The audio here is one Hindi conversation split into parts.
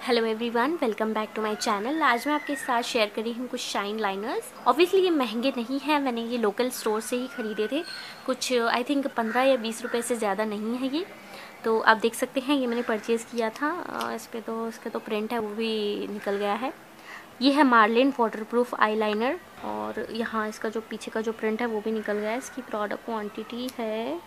Hello everyone, welcome back to my channel. आज मैं आपके साथ शेयर कर रही हूँ कुछ शाइन लाइनर्स। ऑब्वियसली ये महंगे नहीं हैं, मैंने ये लोकल स्टोर से ही ख़रीदे थे। कुछ आई थिंक 15 या 20 रुपए से ज़्यादा नहीं है ये। तो आप देख सकते हैं ये मैंने परचेज़ किया था। इस पर तो इसका तो प्रिंट है वो भी निकल गया है। ये है मार्लिन वाटरप्रूफ आईलाइनर और यहाँ इसका जो पीछे का जो प्रिंट है वो भी निकल गया है। इसकी प्रोडक्ट क्वान्टिटी है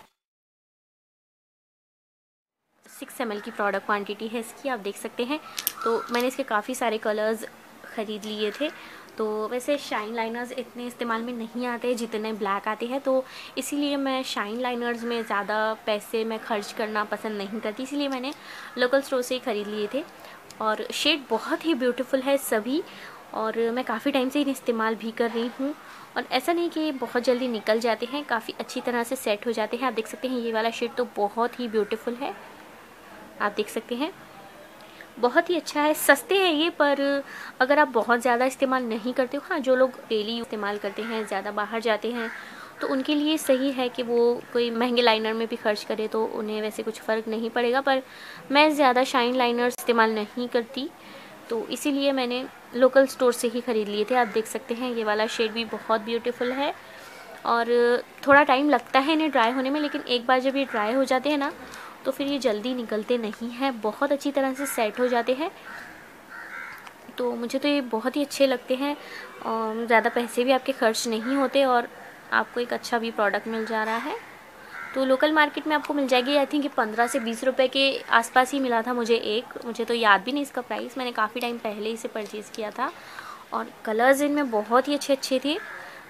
6 ml की प्रोडक्ट क्वांटिटी है इसकी, आप देख सकते हैं। तो मैंने इसके काफ़ी सारे कलर्स ख़रीद लिए थे। तो वैसे शाइन लाइनर्स इतने इस्तेमाल में नहीं आते जितने ब्लैक आते हैं, तो इसीलिए मैं शाइन लाइनर्स में ज़्यादा पैसे मैं खर्च करना पसंद नहीं करती, इसीलिए मैंने लोकल स्टोर से ही ख़रीद लिए थे। और शेड बहुत ही ब्यूटीफुल है सभी, और मैं काफ़ी टाइम से इन्हें इस्तेमाल भी कर रही हूँ। और ऐसा नहीं कि ये बहुत जल्दी निकल जाते हैं, काफ़ी अच्छी तरह से सेट हो जाते हैं। आप देख सकते हैं ये वाला शेड तो बहुत ही ब्यूटीफुल है, आप देख सकते हैं बहुत ही अच्छा है। सस्ते हैं ये, पर अगर आप बहुत ज़्यादा इस्तेमाल नहीं करते हो, हाँ जो लोग डेली इस्तेमाल करते हैं, ज़्यादा बाहर जाते हैं, तो उनके लिए सही है कि वो कोई महंगे लाइनर में भी खर्च करे तो उन्हें वैसे कुछ फ़र्क नहीं पड़ेगा। पर मैं ज़्यादा शाइन लाइनर्स इस्तेमाल नहीं करती, तो इसीलिए मैंने लोकल स्टोर से ही ख़रीद लिए थे। आप देख सकते हैं ये वाला शेड भी बहुत ब्यूटीफुल है, और थोड़ा टाइम लगता है इन्हें ड्राई होने में, लेकिन एक बार जब ये ड्राई हो जाते हैं ना तो फिर ये जल्दी निकलते नहीं हैं, बहुत अच्छी तरह से सेट हो जाते हैं। तो मुझे तो ये बहुत ही अच्छे लगते हैं, और ज़्यादा पैसे भी आपके खर्च नहीं होते और आपको एक अच्छा भी प्रोडक्ट मिल जा रहा है। तो लोकल मार्केट में आपको मिल जाएगी आई थिंक 15 से 20 रुपए के आसपास ही मिला था मुझे एक, मुझे तो याद भी नहीं इसका प्राइस, मैंने काफ़ी टाइम पहले इसे परचेज़ किया था। और कलर्स इनमें बहुत ही अच्छे अच्छे थे।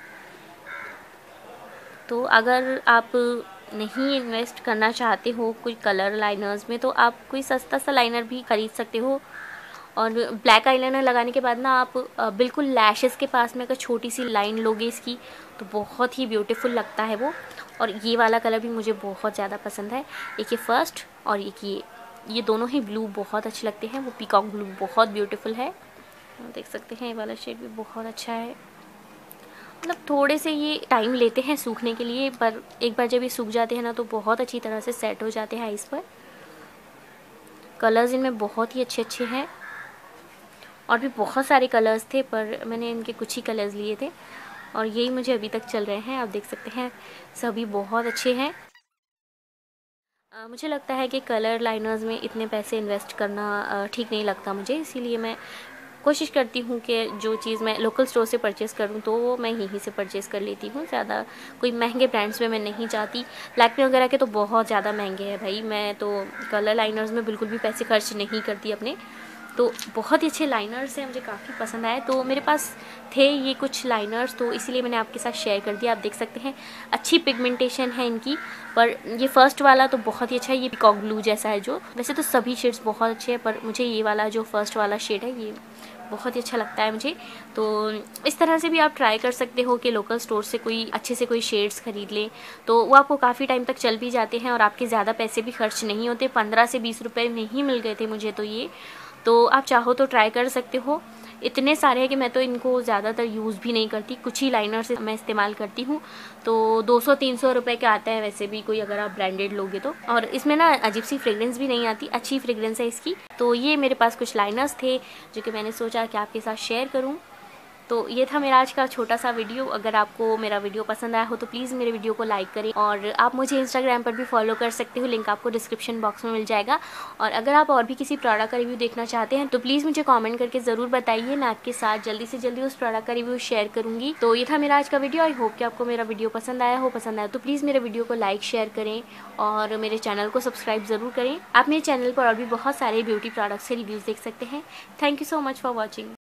तो अगर आप नहीं इन्वेस्ट करना चाहते हो कोई कलर लाइनर्स में, तो आप कोई सस्ता सा लाइनर भी ख़रीद सकते हो। और ब्लैक आईलाइनर लगाने के बाद ना आप बिल्कुल लैशेस के पास में अगर छोटी सी लाइन लोगे इसकी, तो बहुत ही ब्यूटीफुल लगता है वो। और ये वाला कलर भी मुझे बहुत ज़्यादा पसंद है। एक ये फर्स्ट और एक ये दोनों ही ब्लू बहुत अच्छे लगते हैं। वो पीकॉक ब्लू बहुत ब्यूटीफुल है, देख सकते हैं। ये वाला शेड भी बहुत अच्छा है। मतलब थोड़े से ये टाइम लेते हैं सूखने के लिए, पर एक बार जब ये सूख जाते हैं ना तो बहुत अच्छी तरह से सेट हो जाते हैं आइस पर। कलर्स इनमें बहुत ही अच्छे अच्छे हैं, और भी बहुत सारे कलर्स थे पर मैंने इनके कुछ ही कलर्स लिए थे, और यही मुझे अभी तक चल रहे हैं। आप देख सकते हैं सभी बहुत अच्छे हैं। मुझे लगता है कि कलर लाइनर्स में इतने पैसे इन्वेस्ट करना ठीक नहीं लगता मुझे, इसीलिए मैं कोशिश करती हूँ कि जो चीज़ मैं लोकल स्टोर से परचेज़ करूँ तो वो मैं यहीं से परचेज़ कर लेती हूँ। ज़्यादा कोई महंगे ब्रांड्स में मैं नहीं जाती। लैक्मे वगैरह के तो बहुत ज़्यादा महंगे हैं भाई, मैं तो कलर लाइनर्स में बिल्कुल भी पैसे खर्च नहीं करती अपने। तो बहुत ही अच्छे लाइनर्स हैं, मुझे काफ़ी पसंद आए। तो मेरे पास थे ये कुछ लाइनर्स, तो इसीलिए मैंने आपके साथ शेयर कर दिया। आप देख सकते हैं अच्छी पिगमेंटेशन है इनकी, पर ये फर्स्ट वाला तो बहुत ही अच्छा है। ये पीकॉक ब्लू जैसा है जो, वैसे तो सभी शेड्स बहुत अच्छे हैं, पर मुझे ये वाला जो फर्स्ट वाला शेड है ये बहुत ही अच्छा लगता है मुझे। तो इस तरह से भी आप ट्राई कर सकते हो कि लोकल स्टोर से कोई अच्छे से कोई शेड्स खरीद लें, तो वो आपको काफ़ी टाइम तक चल भी जाते हैं और आपके ज़्यादा पैसे भी खर्च नहीं होते। 15 से 20 रुपए में ही मिल गए थे मुझे तो ये। तो आप चाहो तो ट्राई कर सकते हो। इतने सारे हैं कि मैं तो इनको ज़्यादातर यूज़ भी नहीं करती, कुछ ही लाइनर से मैं इस्तेमाल करती हूँ। तो 200-300 रुपए के आता है वैसे भी कोई अगर आप ब्रांडेड लोगे तो। और इसमें ना अजीब सी फ्रेग्रेंस भी नहीं आती, अच्छी फ्रेग्रेंस है इसकी। तो ये मेरे पास कुछ लाइनर्स थे जो कि मैंने सोचा कि आपके साथ शेयर करूँ। तो ये था मेरा आज का छोटा सा वीडियो। अगर आपको मेरा वीडियो पसंद आया हो तो प्लीज़ मेरे वीडियो को लाइक करें, और आप मुझे इंस्टाग्राम पर भी फॉलो कर सकते हो, लिंक आपको डिस्क्रिप्शन बॉक्स में मिल जाएगा। और अगर आप और भी किसी प्रोडक्ट का रिव्यू देखना चाहते हैं तो प्लीज़ मुझे कमेंट करके ज़रूर बताइए, मैं आपके साथ जल्दी से जल्दी उस प्रोडक्ट का रिव्यू शेयर करूँगी। तो ये था मेरा आज का वीडियो। आई होप कि आपको मेरा वीडियो पसंद आया हो। पसंद आया तो प्लीज़ मेरे वीडियो को लाइक शेयर करें और मेरे चैनल को सब्सक्राइब ज़रूर करें। आप मेरे चैनल पर और भी बहुत सारे ब्यूटी प्रोडक्ट्स के रिव्यूज़ देख सकते हैं। Thank you so much for watching.